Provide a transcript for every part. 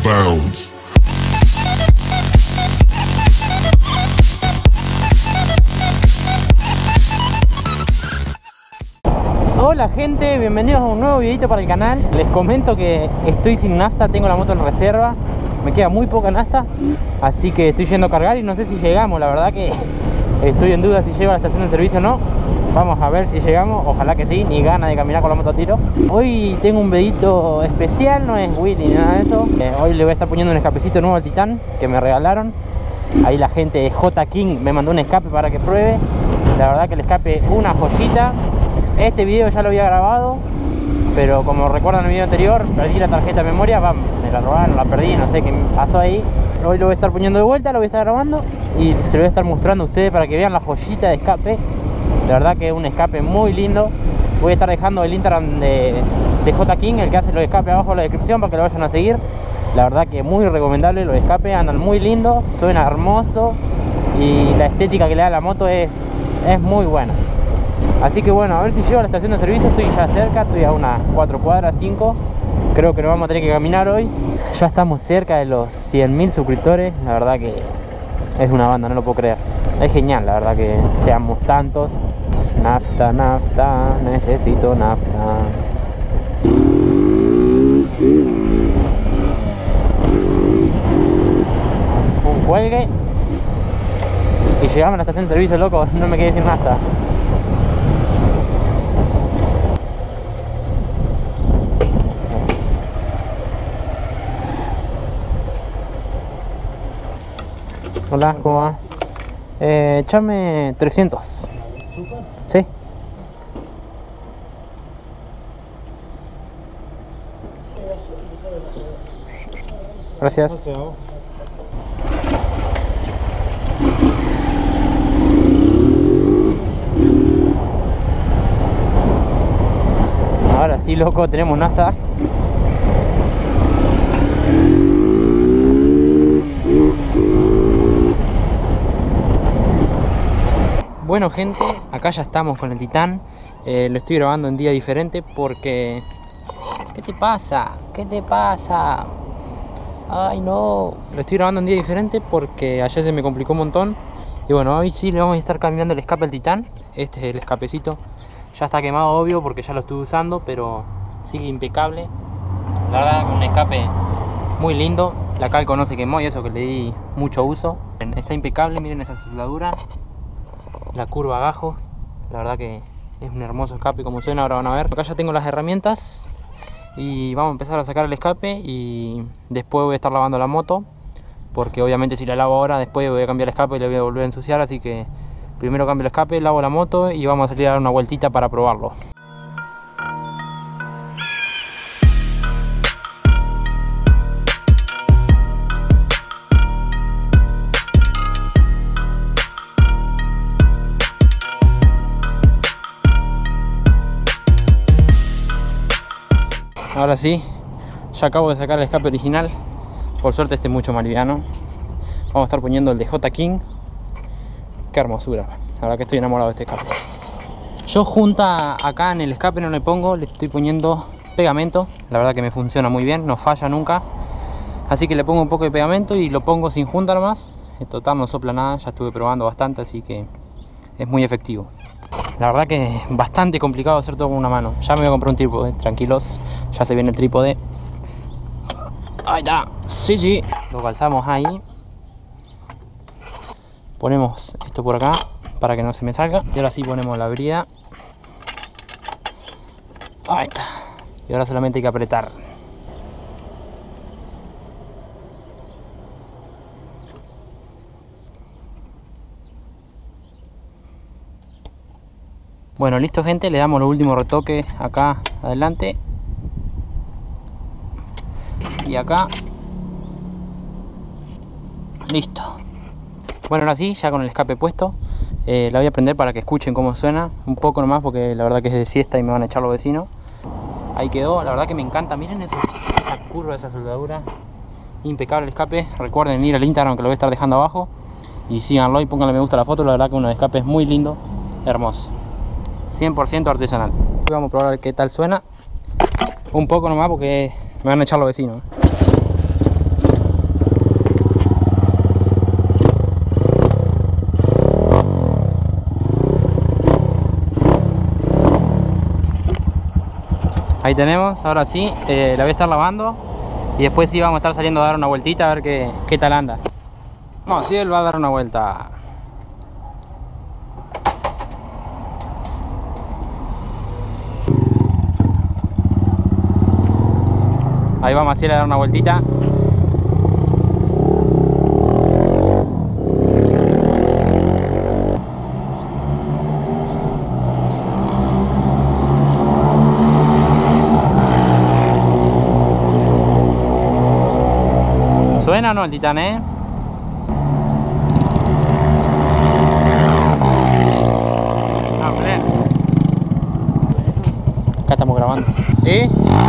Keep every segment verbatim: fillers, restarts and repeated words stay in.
bounds. Hola gente, bienvenidos a un nuevo videito para el canal. Les comento que estoy sin nafta, tengo la moto en reserva, me queda muy poca nafta, así que estoy yendo a cargar y no sé si llegamos. La verdad que estoy en duda si llego a la estación de servicio o no. Vamos a ver si llegamos, ojalá que sí, ni gana de caminar con la moto a tiro. Hoy tengo un videito especial, no es Willy ni nada de eso. eh, Hoy le voy a estar poniendo un escapecito nuevo al Titán que me regalaron. Ahí la gente de J King me mandó un escape para que pruebe. La verdad que el escape es una joyita. Este video ya lo había grabado, pero como recuerdan el video anterior, perdí la tarjeta de memoria, va, me la robaron, la perdí, no sé qué pasó ahí. Hoy lo voy a estar poniendo de vuelta, lo voy a estar grabando y se lo voy a estar mostrando a ustedes para que vean la joyita de escape. La verdad que es un escape muy lindo. Voy a estar dejando el Instagram de, de J King, el que hace los escapes, abajo en la descripción para que lo vayan a seguir. La verdad que muy recomendable, los escapes andan muy lindos, suena hermoso y la estética que le da la moto es, es muy buena. Así que bueno, a ver si llego a la estación de servicio. Estoy ya cerca, estoy a unas cuatro cuadras, cinco. Creo que nos vamos a tener que caminar hoy. Ya estamos cerca de los cien mil suscriptores. La verdad que es una banda, no lo puedo creer. Es genial, la verdad que seamos tantos. Nafta, nafta, necesito nafta. Un cuelgue y llegamos a la estación de servicio, loco. No me quedé sin nafta. Hola, ¿cómo va? Eh, echame trescientos. Sí. Gracias. Ahora sí, loco, tenemos nafta. Bueno gente, acá ya estamos con el Titán. eh, Lo estoy grabando en día diferente porque... ¿Qué te pasa? ¿Qué te pasa? Ay no. Lo estoy grabando en día diferente porque ayer se me complicó un montón. Y bueno, hoy sí le vamos a estar cambiando el escape al Titán. Este es el escapecito. Ya está quemado, obvio, porque ya lo estuve usando, pero sigue impecable. La verdad, un escape muy lindo. La calco no se quemó y eso que le di mucho uso. Está impecable, miren esa soldadura. La curva abajo, la verdad que es un hermoso escape como suena, ahora van a ver. Acá ya tengo las herramientas y vamos a empezar a sacar el escape y después voy a estar lavando la moto, porque obviamente si la lavo ahora, después voy a cambiar el escape y le voy a volver a ensuciar, así que primero cambio el escape, lavo la moto y vamos a salir a dar una vueltita para probarlo. Ahora sí, ya acabo de sacar el escape original. Por suerte este es mucho más liviano. Vamos a estar poniendo el de J King. Qué hermosura, la verdad que estoy enamorado de este escape. Yo junta acá en el escape no le pongo, le estoy poniendo pegamento. La verdad que me funciona muy bien, no falla nunca. Así que le pongo un poco de pegamento y lo pongo sin junta nomás. En total no sopla nada, ya estuve probando bastante, así que es muy efectivo. La verdad que es bastante complicado hacer todo con una mano. Ya me voy a comprar un trípode, tranquilos. Ya se viene el trípode. Ahí está, sí, sí. Lo calzamos ahí. Ponemos esto por acá para que no se me salga. Y ahora sí ponemos la brida. Ahí está. Y ahora solamente hay que apretar. Bueno, listo gente, le damos los últimos retoques acá adelante y acá. Listo. Bueno, ahora sí, ya con el escape puesto, eh, la voy a prender para que escuchen cómo suena un poco nomás, porque la verdad que es de siesta y me van a echar los vecinos. Ahí quedó, la verdad que me encanta. Miren eso, esa curva, esa soldadura, impecable el escape. Recuerden ir al Instagram que lo voy a estar dejando abajo y síganlo y pónganle me gusta a la foto. La verdad que un escape es muy lindo, hermoso, cien por ciento artesanal. Vamos a probar qué tal suena. Un poco nomás porque me van a echar los vecinos. Ahí tenemos, ahora sí, eh, la voy a estar lavando. Y después sí vamos a estar saliendo a dar una vueltita a ver qué, qué tal anda. Vamos, sí, él va a dar una vuelta. Ahí vamos a ir a dar una vueltita. ¿Suena o no el Titán, eh? Ah, bien. Acá estamos grabando. ¿Y?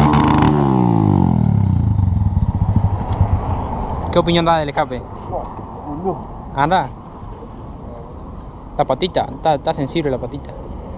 ¿Qué opinión da del escape? Anda. La patita, está, está sensible la patita.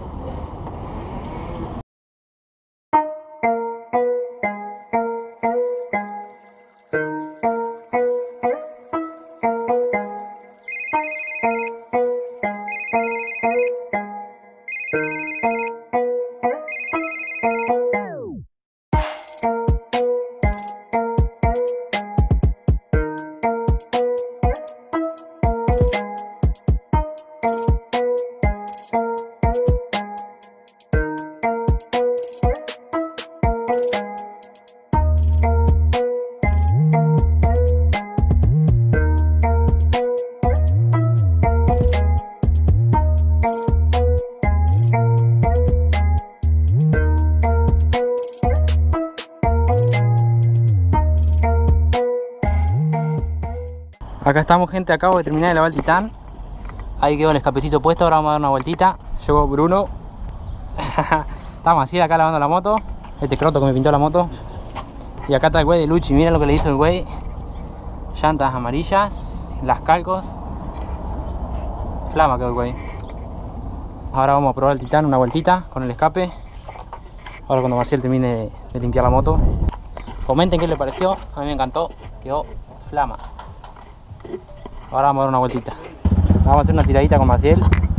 Acá estamos, gente, acabo de terminar de lavar el Titán. Ahí quedó el escapecito puesto, ahora vamos a dar una vueltita. Llegó Bruno. Estamos así acá lavando la moto. Este croto que me pintó la moto. Y acá está el güey de Luchi, miren lo que le hizo el güey. Llantas amarillas, las calcos. Flama quedó el güey. Ahora vamos a probar el Titán, una vueltita con el escape. Ahora cuando Marcial termine de, de limpiar la moto. Comenten qué les pareció, a mí me encantó, quedó flama. Ahora vamos a dar una vueltita. Vamos a hacer una tiradita con Maciel.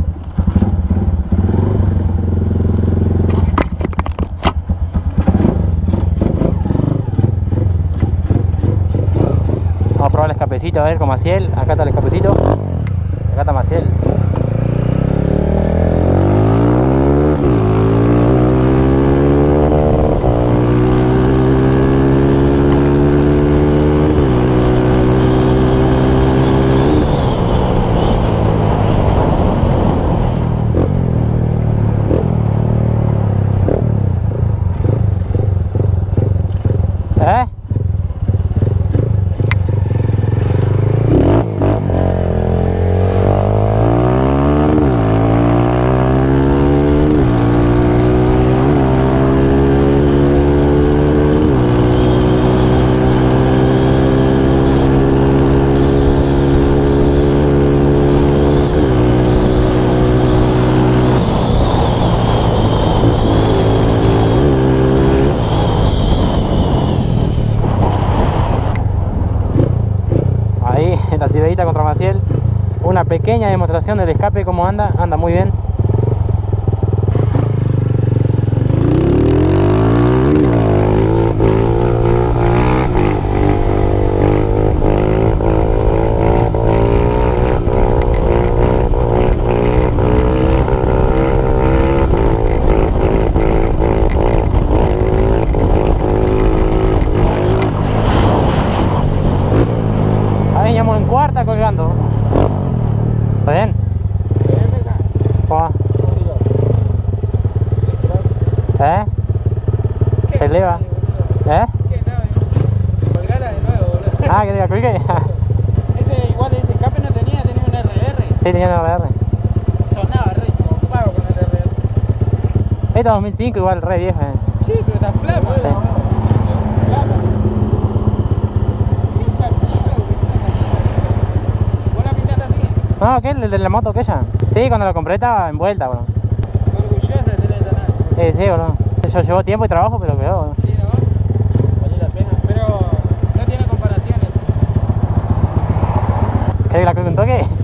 Vamos a probar el escapecito, a ver, con Maciel. Acá está el escapecito. Acá está Maciel. ¿Eh? La tiradita contra Maciel, una pequeña demostración del escape, cómo anda, anda muy bien. En cuarta colgando. ¿Está bien? ¿Cómo? ¿Eh? ¿Se eleva? ¿Eh? Colgala de nuevo, boludo. Ah, que diga colgué. Ese igual ese escape no tenía, tenía un R R. Sí, tenía un R R. Sonaba rico, pago con el R R. Esta es dos mil cinco, igual re vieja. Eh. Sí, pero está flama. Sí. Flama. ¿Qué saltito? ¿Vos la pintaste así? No, ¿qué? ¿El de la moto aquella? Sí, cuando lo compré estaba envuelta, bro. Orgullosa de tener esta nave. Sí, sí, bro. Eso llevó tiempo y trabajo, pero quedó, bro. Sí, ¿no? Valió la pena. Pero no tiene comparaciones. ¿Querés que la colgue un toque?